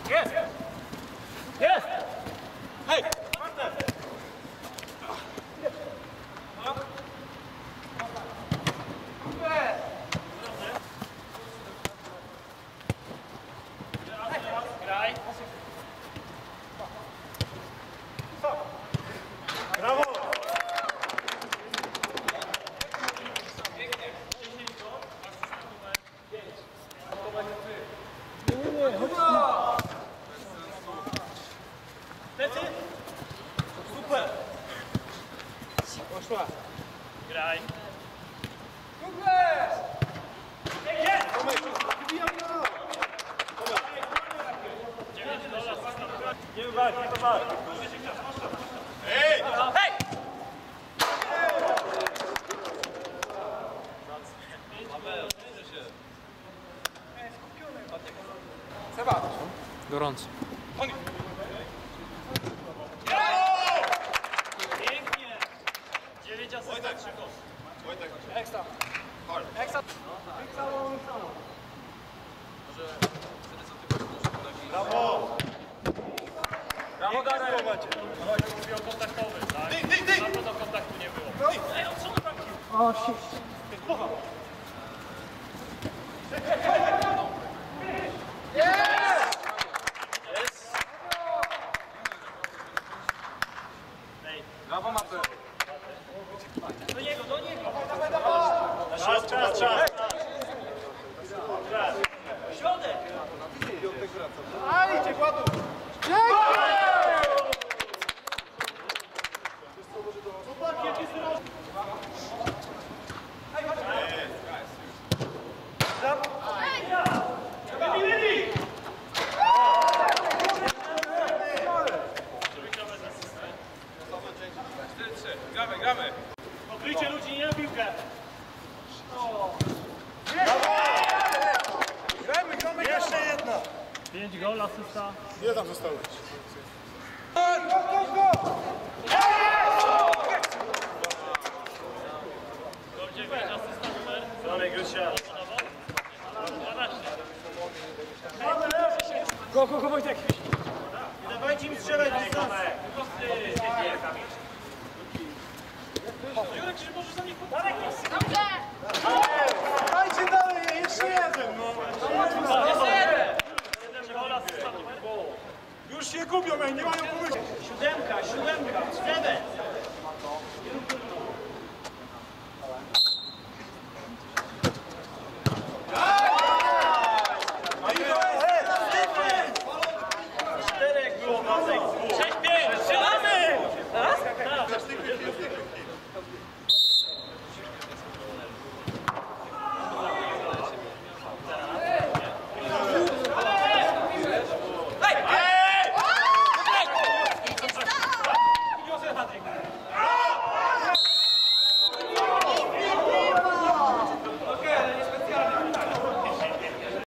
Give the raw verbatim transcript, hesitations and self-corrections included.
Jest! Jest! Hej! Graj! Brawo! Lecy? Super! Poszła! Graj! Super! Jest! Nie walcz, nie walcz! Hej! Hej! Seba! Gorąco. Pięknie! dziewięć asyst. Ekstra. Ekstra. Brawo! Brawo, Darek! Mówię o kontaktowym, tak? Dyk, dyk, dyk! Na pewno kontaktu nie było. Ej, on co to taki? O, shit. Brawo, Mapy! Do niego, do niego! Czas, czas, czas! Środek! A, idzie, kładu! Zobacz, jaki jest roz... Gramy, gramy! Pokryjcie ludzi, nie na piłkę! Gramy, gramy! Jeszcze jedna! pięć gol, asysta. Ile tam zostało? Gol dziewięć, asysta numer. Dalej, Grysia! dwanaście. Go, go, go, Wojtek. Nie dawajcie im strzelać! Jurek, czy możesz za nich podać? Dajcie dalej, jeszcze jeden! No. Jeszcze jeden! Jeden gol, asysta numer. Już się gubią, ej, nie mają pomysłu! Siódemka, siódemka, siedem!